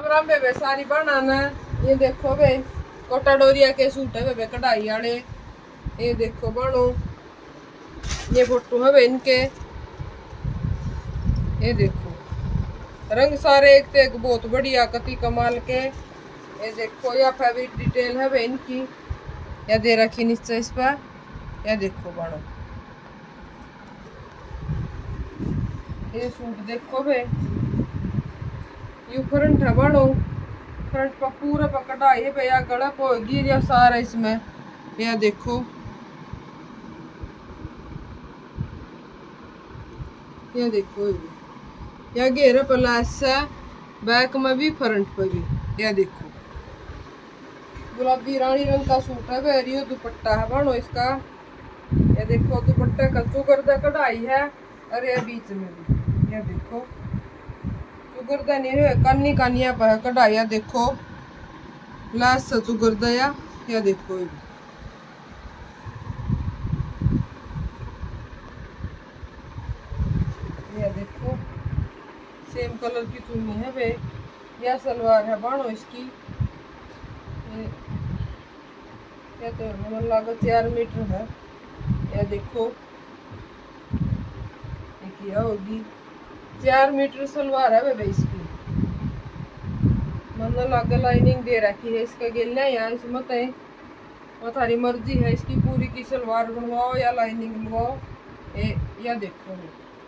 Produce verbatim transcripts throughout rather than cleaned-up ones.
Programme में सारी बनाना। ये देखो बे कोटा डोरिया के सूट है बे कढ़ाई वाले। ये देखो बनो ये फोटो है बे इनके। ये देखो रंग सारे एक एक बहुत बढ़िया कति कमाल के। ये देखो या फैब्रिक डिटेल है बे इनकी। या दे रखी नीचे इस पर। या देखो बनो ये सूट देखो बे यू फ्रंट है बनो। फ्रंट पर पूरा पर कढ़ाई है पे या गला पोगी या सारा इसमें। या देखो या देखो या घेरा प्लस है बैक में भी फ्रंट पर भी। या देखो गुलाबी रानी रंग का सूट है वेरियो दुपट्टा है बनो इसका। ये देखो दुपट्टे का चुगरदा कढ़ाई है और ये बीच में भी। ये देखो चुगरदा नहीं है कानी कानिया पर है कढ़ाई। देखो लास्ट से चुगरदा या। या देखो ये ये देखो सेम कलर की चुन्नी है बे। या सलवार है बनो इसकी। ये, ये तो मतलब लगा चार मीटर है। या देखो ये क्या होगी चार मीटर सलवार है बे इसकी। मतलब लगा लाइनिंग दे रखी है इसका गिलना यहाँ इसमें है वो थारी मर्जी है इसकी। पूरी की सलवार बनवाओ या लाइनिंग लगवाओ। ये या देखो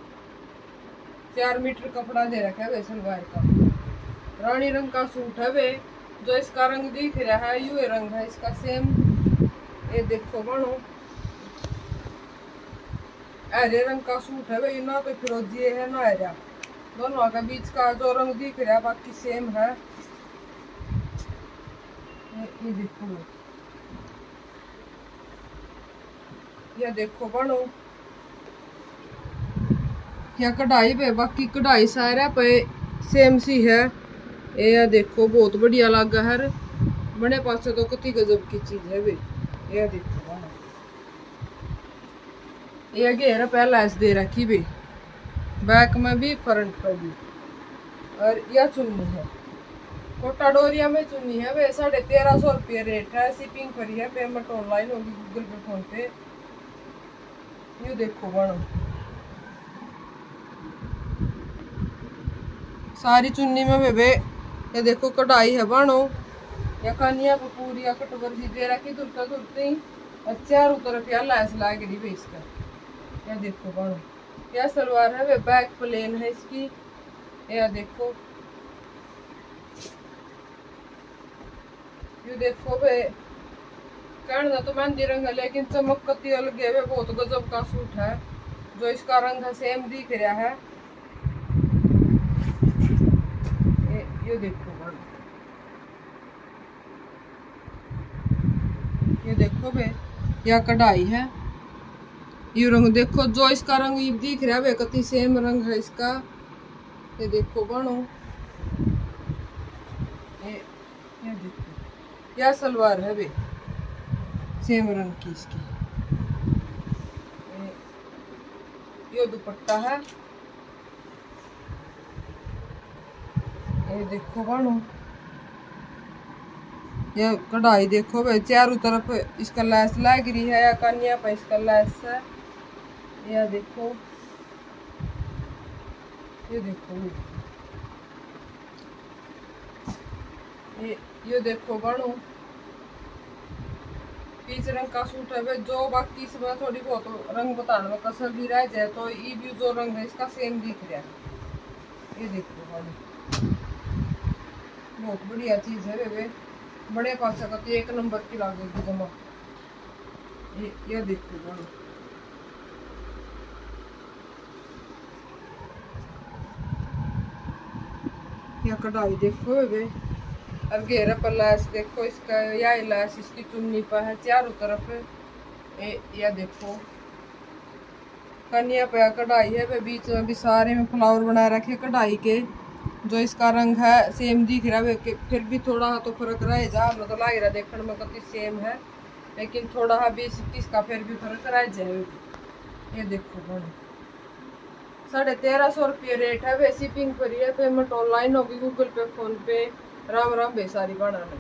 चार मीटर कपड़ा दे रखा है वे सलवार का। रानी रंग का सूट है वे। जो इसका रंग दिख रहा है यू रंग है इसका सेम। ये देखो बनो हरे रंग का सूट है वे ना कोई फिरोजी है ना हरा। दोनों का बीच का जो रंग दिख रहा है बाकी सेम है। ये देखो ये देखो बनो या कढ़ाई पे बाकी कढ़ाई सारा पे सेम सी है। ये देखो बहुत बढ़िया लगा है बने पास तो कति गजब की चीज है बे। ये देखो ये घेरा पहला ऐसे दे रखी बे बैक में भी फ्रंट पर भी। और यह चुन्नी है कोटा डोरिया में चुन्नी है वे साढ़े तेरह सौ रुपये रेट है। शिपिंग फ्री है पेमेंट ऑनलाइन होगी गूगल पे फोन पे। यू देखो बनो सारी चुन्नी में बेबे। ये देखो कढ़ाई है बनो या कानिया पर पूरी कट वर्जी दे रखी तुरता तुरते ही। और चारों तरफ या लैस लाग रही बे इसका। या देखो बनो या सलवार है वे बैक प्लेन है इसकी। या देखो यू देखो बे कहना तो मेहंदी रंग है लेकिन चमक कती अलग है वे बहुत गजब का सूट है। जो इसका रंग है सेम दिख रहा है। ये, ये देखो ये देखो बे या कढ़ाई है। ये रंग देखो जो इसका रंग ये दिख रहा है वे कती सेम रंग है इसका। ये देखो बनो ये, ये देखो या सलवार है बे सेम रंग की इसकी। ये, ये दुपट्टा है। ये देखो बनो ये कढ़ाई देखो भाई चारों तरफ इसका लैस लग रही है या कन्या पर इसका लैस है। या देखो ये देखो ये ये देखो बनो पीच रंग का सूट है भाई। जो बाकी इसमें थोड़ी बहुत रंग बताने में कसर भी रह जाए तो ये भी जो रंग है इसका सेम दिख रहा है। ये देखो बनो बहुत बढ़िया चीज है वे बड़े पास का तो एक नंबर की लागेगी जमा। ये ये देखो बनो या कढ़ाई देखो वे। अब घेरा पर लैस देखो इसका या लैस इसकी चुन्नी पर है चारों तरफ। ए, या देखो कन्या पे कढ़ाई है वे बीच में भी सारे में फ्लावर बना रखे कढ़ाई के। जो इसका रंग है सेम दिख रहा है फिर भी थोड़ा तो फर्क रह जा मतलब तो लग रहा देखने में कति सेम है लेकिन थोड़ा बीस इक्कीस का फिर भी फर्क रह जाए। ये देखो बनो साढ़े तेरह सौ रुपये रेट है। वे शिपिंग फ्री है। पेमेंट ऑनलाइन होगी, Google Pay, PhonePe. Ram Ram बेसारी बनाने।